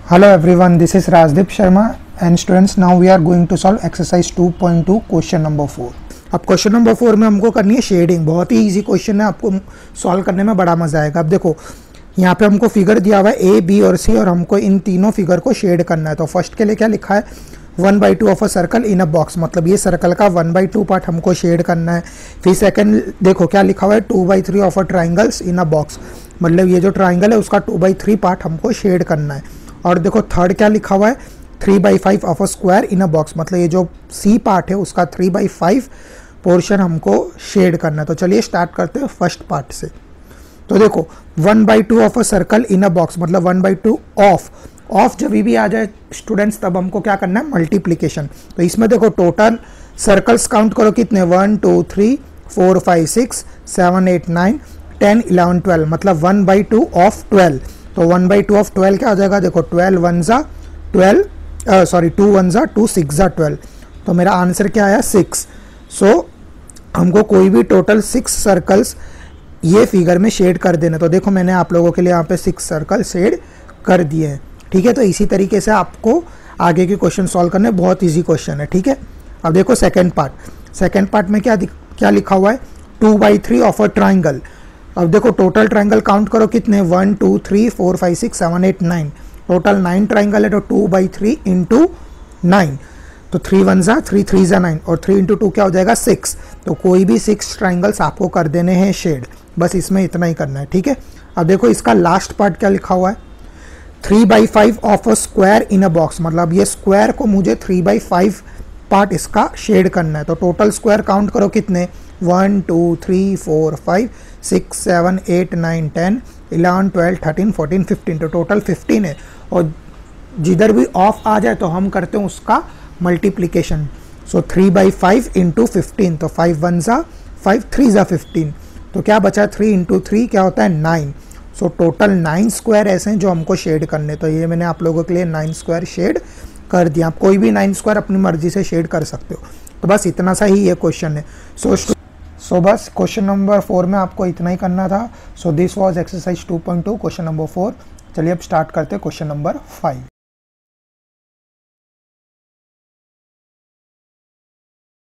Hello everyone, this is Rajdeep Sharma and students, now we are going to solve exercise 2.2 question number 4। अब question number 4 में हमको करनी है shading. बहुत ही easy question है, आपको सॉल्व करने में बड़ा मजा आएगा। अब देखो यहाँ पे हमको फिगर दिया हुआ है ए, बी और सी और हमको इन तीनों फिगर को शेड करना है। तो फर्स्ट के लिए क्या लिखा है 1/2 of a circle in a box, मतलब ये सर्कल का 1/2 पार्ट हमको शेड करना है। फिर सेकंड देखो क्या लिखा हुआ है 2/3 of a triangles in a box, मतलब ये जो ट्राइंगल है उसका 2/3 पार्ट हमको शेड करना है। और देखो थर्ड क्या लिखा हुआ है 3/5 of a square in a box, मतलब ये जो सी पार्ट है उसका 3/5 पोर्शन हमको शेड करना है। तो चलिए स्टार्ट करते हैं फर्स्ट पार्ट से। तो देखो 1/2 of a circle in a box, मतलब 1/2 ऑफ जब भी आ जाए स्टूडेंट्स तब हमको क्या करना है मल्टीप्लीकेशन। तो इसमें देखो टोटल सर्कल्स काउंट करो कितने 1 2 3 4 5 6 7 8 9 10 11 12, मतलब 1/2 ऑफ 12। तो 1/2 ऑफ 12 क्या हो जाएगा, देखो 12 1 जा 12 2 1 जा 2 6 जा 12। तो मेरा आंसर क्या आया 6। सो हमको कोई भी टोटल 6 सर्कल्स ये फिगर में शेड कर देना। तो देखो मैंने आप लोगों के लिए यहाँ पे 6 सर्कल शेड कर दिए हैं, ठीक है। तो इसी तरीके से आपको आगे के क्वेश्चन सॉल्व करने, बहुत ईजी क्वेश्चन है, ठीक है। अब देखो सेकेंड पार्ट में क्या लिखा हुआ है 2/3 ऑफ अ ट्राइंगल। अब देखो टोटल ट्राइंगल काउंट करो कितने 1 2 3 4 5 6 7 8 9, टोटल 9 ट्राइंगल है। तो 2/3 इंटू 9, तो 3 1 जा 3 3 जा 9 और 3 इंटू 2 क्या हो जाएगा 6। तो कोई भी 6 ट्राइंगल्स आपको कर देने हैं शेड, बस इसमें इतना ही करना है, ठीक है। अब देखो इसका लास्ट पार्ट क्या लिखा हुआ है 3/5 of a square in a box, मतलब ये स्क्वायर को मुझे 3/5 पार्ट इसका शेड करना है। तो टोटल स्क्वायर काउंट करो कितने 1 2 3 4 5 6 7 8 9 10 11 12 13 14 15, तो टोटल 15 है। और जिधर भी ऑफ आ जाए तो हम करते हैं उसका मल्टीप्लीकेशन। सो 3/5 इंटू 15, तो 5 1 जा 5 3 जा 15, तो क्या बचा 3 इंटू 3 क्या होता है 9। सो टोटल 9 स्क्वायर ऐसे हैं जो हमको शेड करने। तो ये मैंने आप लोगों के लिए 9 स्क्वायर शेड कर दिया। आप कोई भी 9 स्क्वायर अपनी मर्जी से शेड कर सकते हो। तो बस इतना सा ही ये क्वेश्चन है। सो बस क्वेश्चन नंबर 4 में आपको इतना ही करना था। So this was exercise 2.2 question number 4। चलिए अब स्टार्ट करते हैं क्वेश्चन नंबर 5।